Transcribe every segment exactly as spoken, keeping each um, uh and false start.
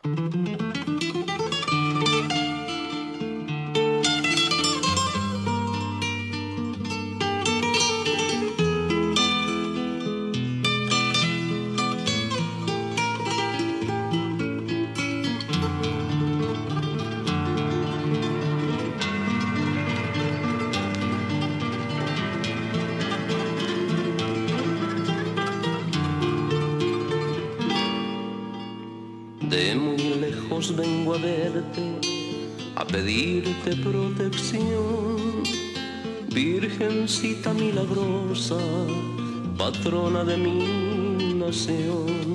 De muy lejos vengo a verte, a pedirte protección, Virgencita milagrosa, patrona de mi nación.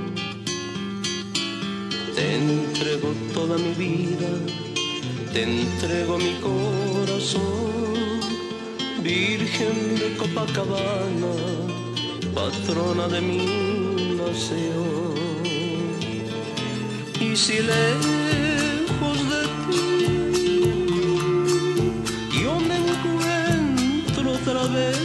Te entrego toda mi vida, te entrego mi corazón, Virgen de Copacabana, patrona de mi nación. Y si lejos de ti yo me encuentro otra vez,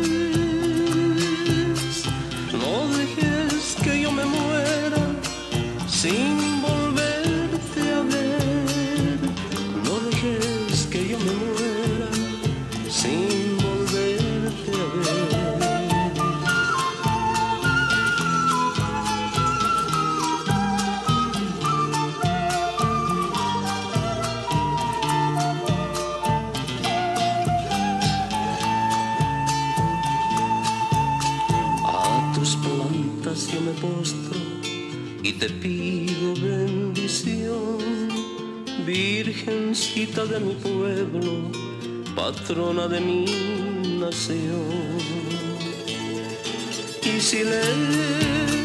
no dejes que yo me muera sin volverte a ver, no dejes que yo me muera sin volverte a ver. Yo me postro y te pido bendición, Virgencita de mi pueblo, patrona de mi nación. Y si le